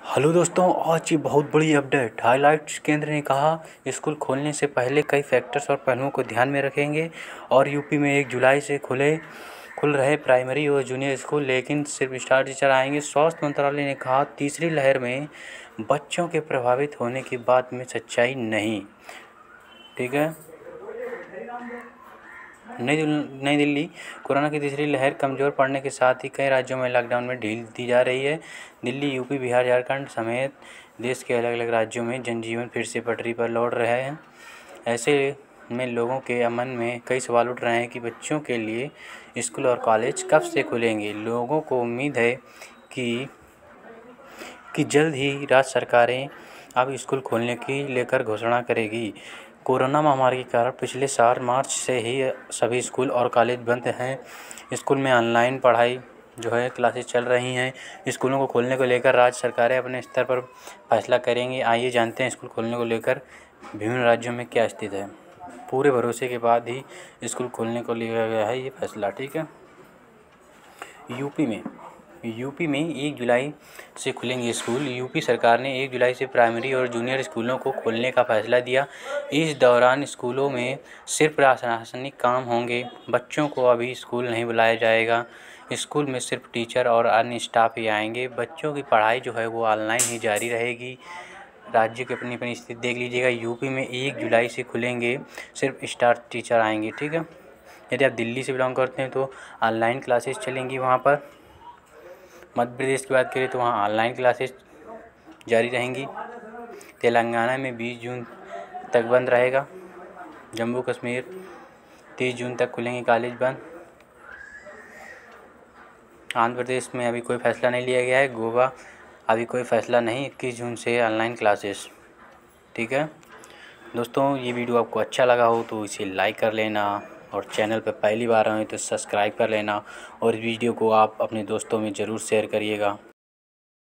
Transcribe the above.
Hello दोस्तों, आज की बहुत बड़ी अपडेट। हाइलाइट्स केंद्र ने कहा स्कूल खोलने से पहले कई फैक्टर्स और पहलुओं को ध्यान में रखेंगे। और यूपी में 1 जुलाई से खुल रहे प्राइमरी और जूनियर स्कूल, लेकिन सिर्फ स्टार टीचर आएंगे। स्वास्थ्य मंत्रालय ने कहा तीसरी लहर में बच्चों के प्रभावित होने की बात में सच्चाई नहीं। ठीक है। नई दिल्ली। कोरोना की तीसरी लहर कमज़ोर पड़ने के साथ ही कई राज्यों में लॉकडाउन में ढील दी जा रही है। दिल्ली, यूपी, बिहार, झारखंड समेत देश के अलग अलग राज्यों में जनजीवन फिर से पटरी पर लौट रहे हैं। ऐसे में लोगों के मन में कई सवाल उठ रहे हैं कि बच्चों के लिए स्कूल और कॉलेज कब से खुलेंगे। लोगों को उम्मीद है कि जल्द ही राज्य सरकारें अब स्कूल खोलने की लेकर घोषणा करेगी। कोरोना महामारी के कारण पिछले साल मार्च से ही सभी स्कूल और कॉलेज बंद हैं। स्कूल में ऑनलाइन पढ़ाई क्लासेस चल रही हैं। स्कूलों को खोलने को लेकर राज्य सरकारें अपने स्तर पर फैसला करेंगी। आइए जानते हैं स्कूल खोलने को लेकर विभिन्न राज्यों में क्या स्थिति है। पूरे भरोसे के बाद ही स्कूल खोलने को लिया गया है ये फैसला। ठीक है। यूपी में 1 जुलाई से खुलेंगे स्कूल। यूपी सरकार ने 1 जुलाई से प्राइमरी और जूनियर स्कूलों को खोलने का फैसला दिया। इस दौरान स्कूलों में सिर्फ प्रशासनिक काम होंगे। बच्चों को अभी स्कूल नहीं बुलाया जाएगा। स्कूल में सिर्फ टीचर और अन्य स्टाफ ही आएंगे। बच्चों की पढ़ाई वो ऑनलाइन ही जारी रहेगी। राज्य की अपनी अपनी स्थिति देख लीजिएगा। यूपी में 1 जुलाई से खुलेंगे, सिर्फ स्टार टीचर आएंगे। ठीक है। यदि आप दिल्ली से बिलोंग करते हैं तो ऑनलाइन क्लासेस चलेंगी वहाँ पर। मध्य प्रदेश की बात करें तो वहाँ ऑनलाइन क्लासेस जारी रहेंगी। तेलंगाना में 20 जून तक बंद रहेगा। जम्मू कश्मीर 30 जून तक खुलेंगे कॉलेज बंद। आंध्र प्रदेश में अभी कोई फैसला नहीं लिया गया है। गोवा अभी कोई फैसला नहीं। 21 जून से ऑनलाइन क्लासेस। ठीक है दोस्तों, ये वीडियो आपको अच्छा लगा हो तो इसे लाइक कर लेना और चैनल पर पहली बार आए तो सब्सक्राइब कर लेना और इस वीडियो को आप अपने दोस्तों में ज़रूर शेयर करिएगा।